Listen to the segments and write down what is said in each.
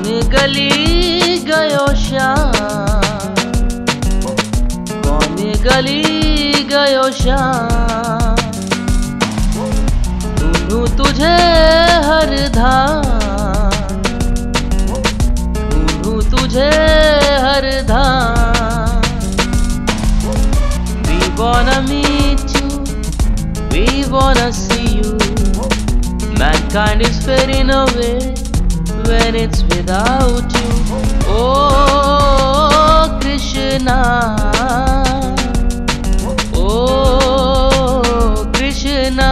कौन गली गयो श्याम, कौन गली गयो श्याम। ढूंढूं तुझे हर धाम, ढूंढूं तुझे हर धाम। We wanna meet you, we wanna see you. Mankind is fading away when it's without you. Oh Krishna, oh Krishna।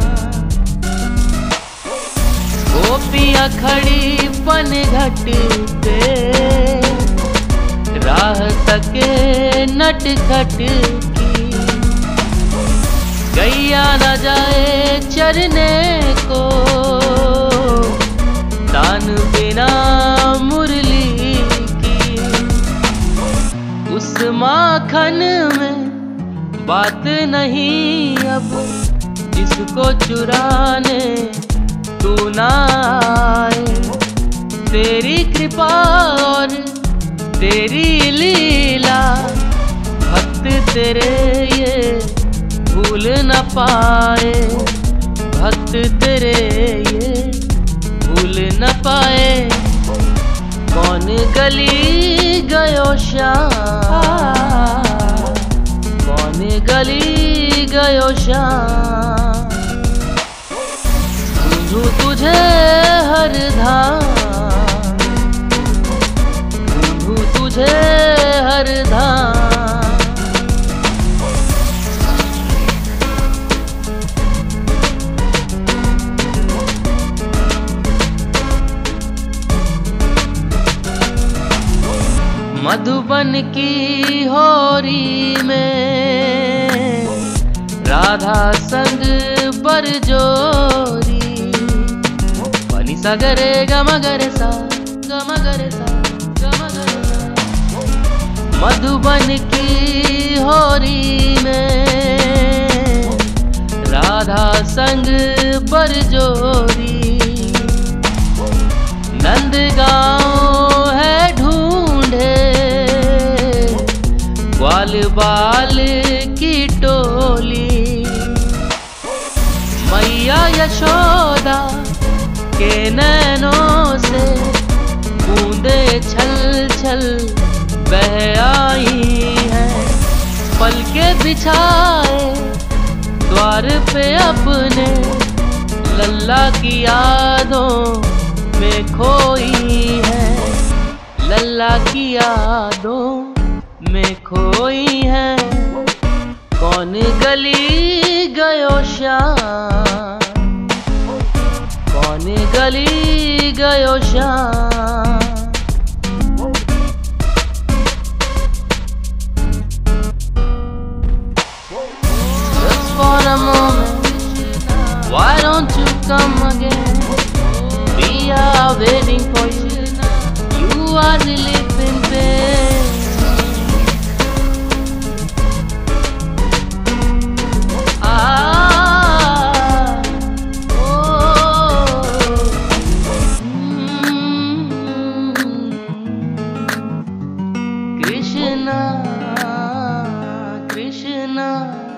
गोपियाँ खड़ी पनघट पे, राह तके नटखट की। गैया न जाए चरने को, तान बिना मुरली की। उस माखन में बात नहीं अब, जिसको चुराने तू ना आए। तेरी कृपा और तेरी लीला, भक्त तेरे ये भूल न पाए। भक्त तेरे ये भूल न पाए। कौन गली गयो श्याम, कौन गली गयो श्याम। ढूंढूं तुझे हर धाम, ढूंढूं तुझे हर धाम। मधुबन की होरी में राधा संग बरजोरी। पनी सा गरे गम गरे सा, गम गरे सा, गम गरे सा। मधुबन की होरी में राधा संग बरजोरी। नंदगांव है ढूंढे ग्वाल बाल की टोली। मैया यशोदा के नैनों से बूंदे छल छल बह आई हैं। पलके बिछाए द्वार पे अपने, लल्ला की यादों में खोई है। लल्ला की यादों में खोई है। कौन गली गयो श्याम, कौन गली गयो Shyam. Just for a moment, why don't you come again? We are waiting for you, you are the living pain। Krishna, Krishna।